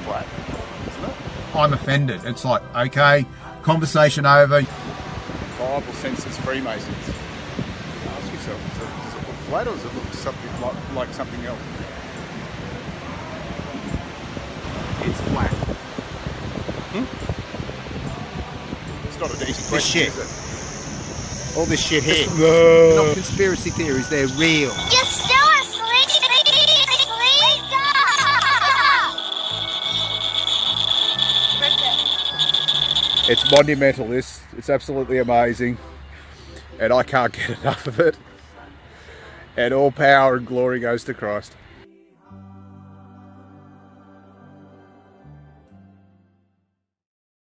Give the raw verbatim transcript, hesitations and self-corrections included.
flat, isn't it? I'm offended. It's like, okay, conversation over. The Bible censors Freemasons. Ask yourself, does it, does it look flat or does it look something like, like something else? It's flat. Hmm? It's not an easy This question, shit. is it? All this shit here. No. Not conspiracy theories, they're real. You're still asleep? It's monumental, this. It's absolutely amazing. And I can't get enough of it. And all power and glory goes to Christ.